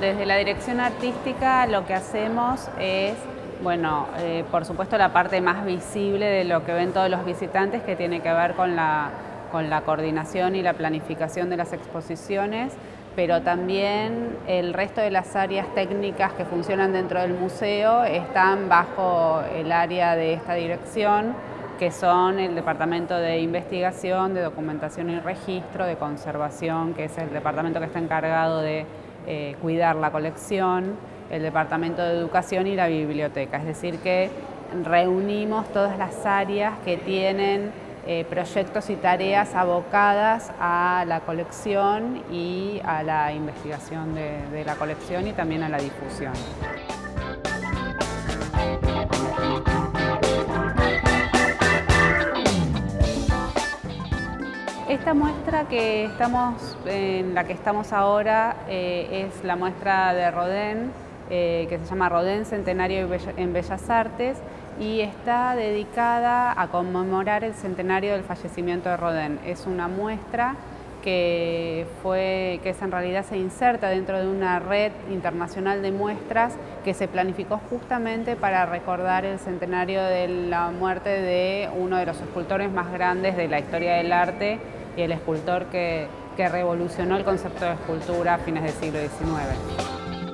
desde la dirección artística lo que hacemos es, bueno, por supuesto la parte más visible de lo que ven todos los visitantes, que tiene que ver con la coordinación y la planificación de las exposiciones, pero también el resto de las áreas técnicas que funcionan dentro del museo están bajo el área de esta dirección, que son el Departamento de Investigación, de Documentación y Registro, de Conservación, que es el departamento que está encargado de cuidar la colección, el Departamento de Educación y la Biblioteca. Es decir, que reunimos todas las áreas que tienen proyectos y tareas abocadas a la colección y a la investigación de la colección y también a la difusión. Esta muestra en la que estamos ahora es la muestra de Rodin, que se llama Rodin Centenario en Bellas Artes, y está dedicada a conmemorar el centenario del fallecimiento de Rodin. Es una muestra que en realidad se inserta dentro de una red internacional de muestras que se planificó justamente para recordar el centenario de la muerte de uno de los escultores más grandes de la historia del arte y el escultor que revolucionó el concepto de escultura a fines del siglo XIX.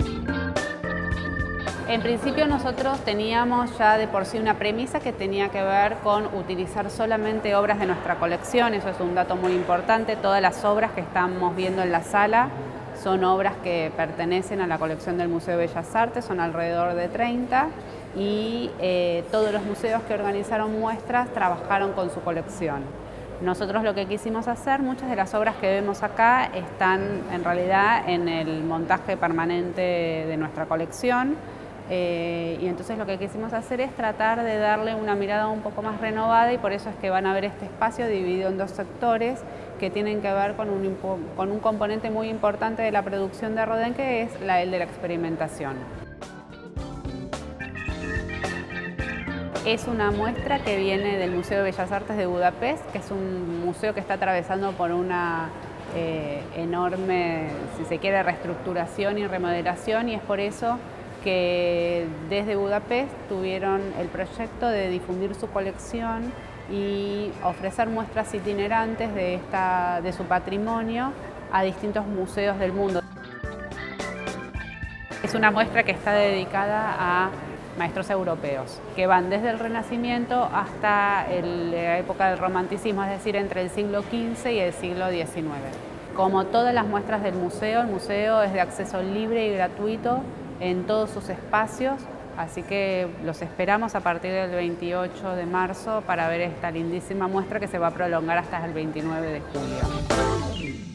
En principio nosotros teníamos ya de por sí una premisa que tenía que ver con utilizar solamente obras de nuestra colección. Eso es un dato muy importante. Todas las obras que estamos viendo en la sala son obras que pertenecen a la colección del Museo de Bellas Artes, son alrededor de 30, y todos los museos que organizaron muestras trabajaron con su colección. Nosotros lo que quisimos hacer, muchas de las obras que vemos acá están en realidad en el montaje permanente de nuestra colección. Y entonces lo que quisimos hacer es tratar de darle una mirada un poco más renovada, y por eso es que van a ver este espacio dividido en dos sectores que tienen que ver con un componente muy importante de la producción de Rodin, que es el de la experimentación. Es una muestra que viene del Museo de Bellas Artes de Budapest, que es un museo que está atravesando por una enorme, si se quiere, reestructuración y remodelación, y es por eso que desde Budapest tuvieron el proyecto de difundir su colección y ofrecer muestras itinerantes de su patrimonio a distintos museos del mundo. Es una muestra que está dedicada a maestros europeos, que van desde el Renacimiento hasta la época del Romanticismo, es decir, entre el siglo XV y el siglo XIX. Como todas las muestras del museo, el museo es de acceso libre y gratuito en todos sus espacios, así que los esperamos a partir del 28 de marzo para ver esta lindísima muestra que se va a prolongar hasta el 29 de julio.